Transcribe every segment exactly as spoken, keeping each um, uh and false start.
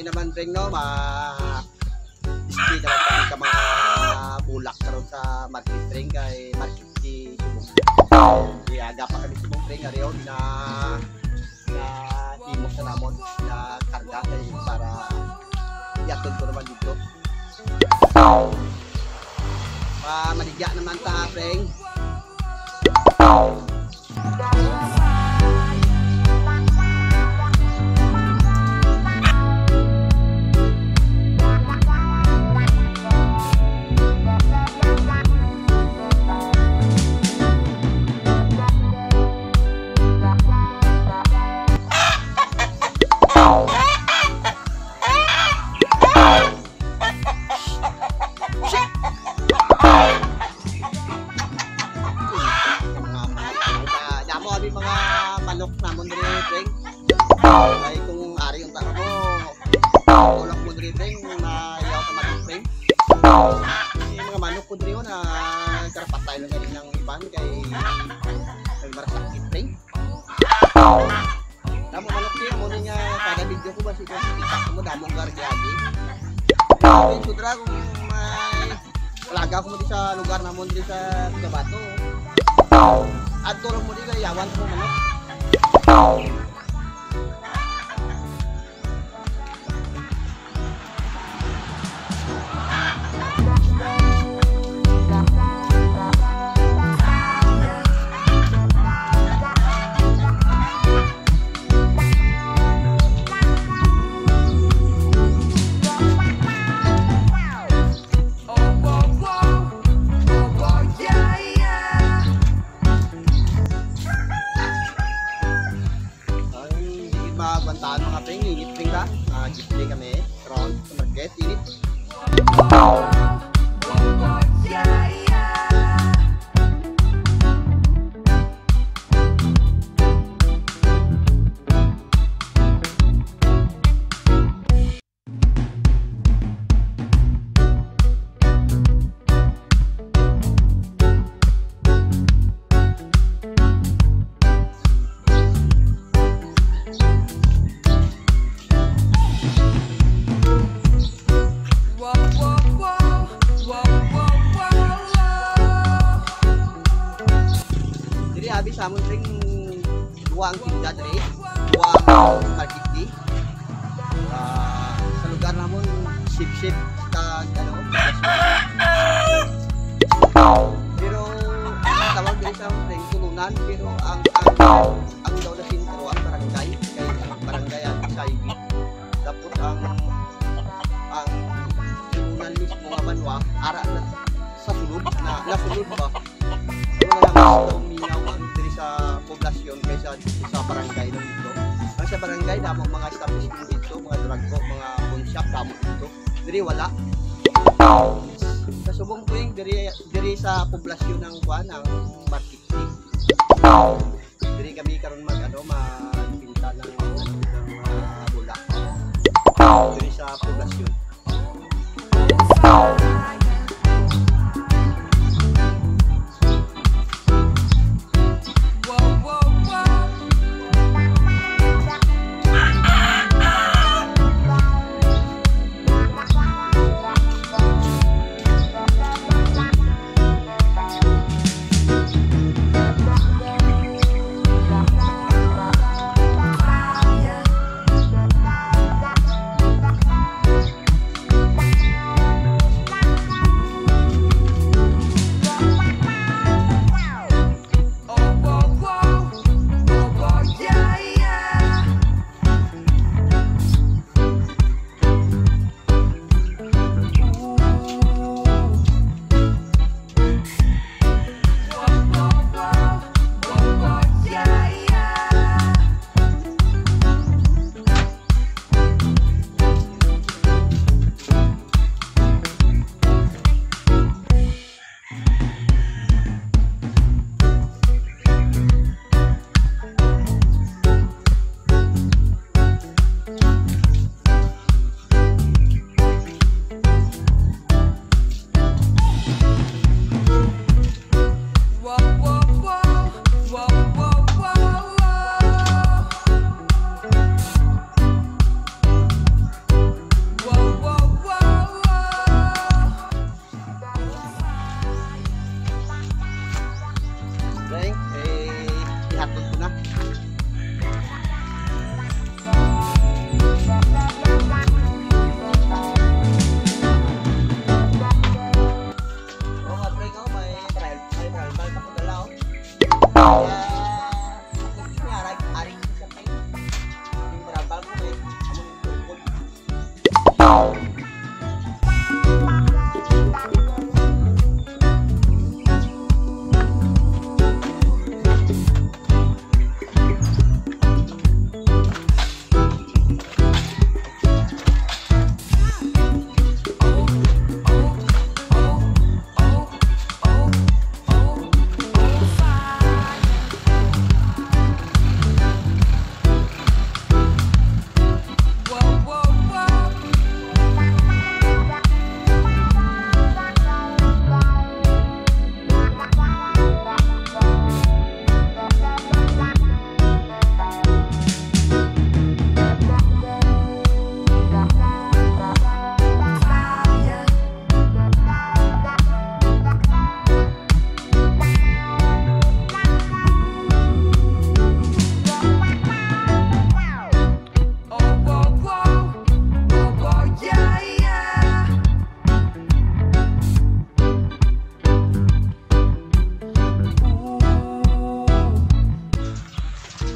May naman rin no, ma display naman kami sa mga bulak karon sa market ring kay market di Subong. Kaya aga pa kami Subong ring ariyo na na timok sa namon na karga kay para iatod ko naman dito. Pa maligya naman ta ring. Mga manok namon diri ring ay kung ari yung tao mo ulak mo diri ring na yaw ka manok ring yung mga manok ko diri na karapatay lang galing ng iban kay kay marasakit ring damo manok niya mo niya kada video ko ba si ko kita mo damong gargyagi yung sudra kung may laga ko mo di sa lugar namon diri sa Gabato at tulong mo di kay yawan ko manok. Bantaan mga pring, init pring ka. Uh, Display kami, front, sa market, init. Abi sa amon ring duwang tinda diri, duwang market di. Uh, sa lugar namon sip-sip ta ano. Pero ang tawag diri sa amon ring tulunan pero ang ang ang daw na sintro ang barangay kay ang barangay at sa ibi. Tapos ang ang tulunan mismo nga banwa ara na sa sulod na nasulod ba. Ano lang ang sa poblasyon kaysa sa barangay lang dito. Ang sa barangay damo mga establishment dito, mga drugco, mga pawn shop damo dito. Diri wala. Sa Subong tuig diri diri sa poblasyon ng kuan ng market. Diri kami karon mag ano magpinta ng uh, bulak. Diri sa poblasyon.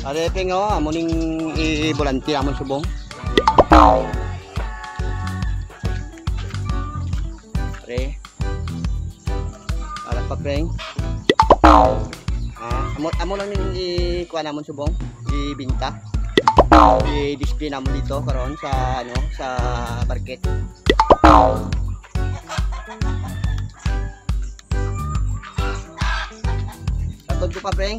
Are ping oh, amo ning i-volunteer amon subong. Are. Ara pa ping. Ah, amo amo lang ning i-kuha namon subong, ibinta. I-display namon dito karon sa ano, sa market. Atod ko pa ping.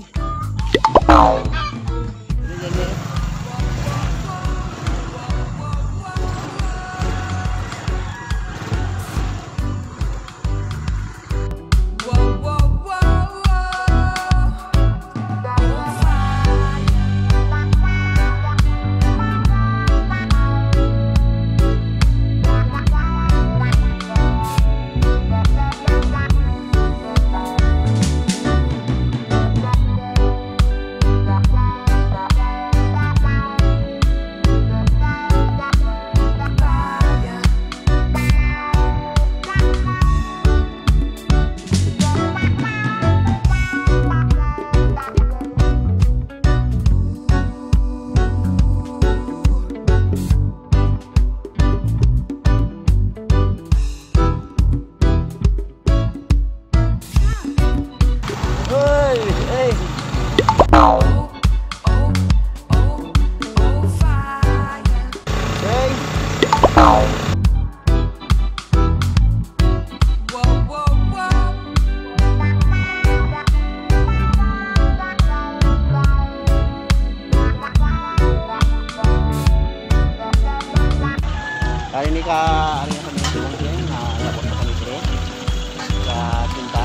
Hari ini ka hari ini kami tulong din na labot na kami pre sa tinta.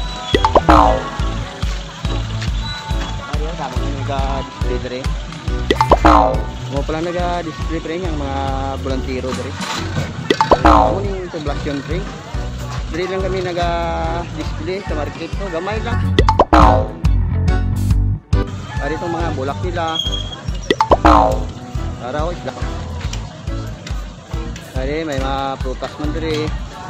Hari ini kami nag-display dire. Mo pala nag-display pre ang mga volunteero dire. Amo ning poblasyon pre. Dire lang kami nag-display sa market ko, gamay lang. Hari itong mga bulak nila. Araw isla. Hari may mga prutas man diri.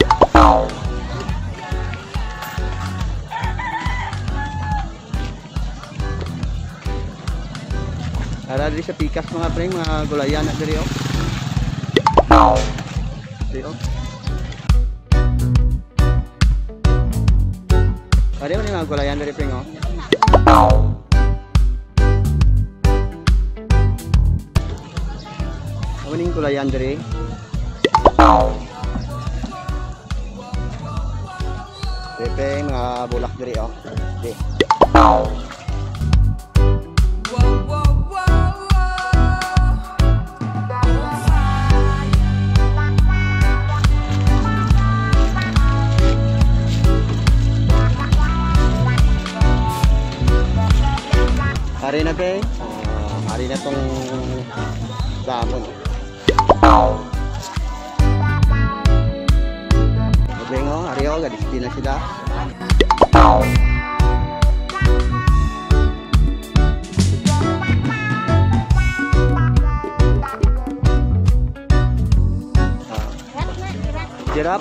Ara diri sa pikas mga pre, mga gulayan na diri oh. Diri oh. Hari man mga gulayan diri pre oh. Amuning gulayan diri. Pepe mga bulak diri oh. Di. Hari na pe. Uh, hari na tong damon. Bengo, hari oh, gadis na sila. Jerap.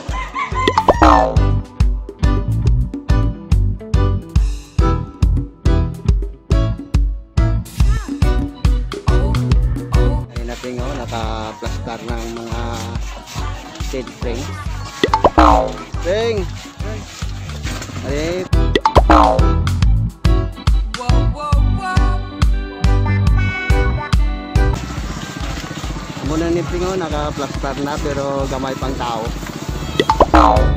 Ay natin oh, naka-plastar ng mga stage frame. Ping. Ari. Muna ni Ping oh, naka-plastar na pero gamay pang tao.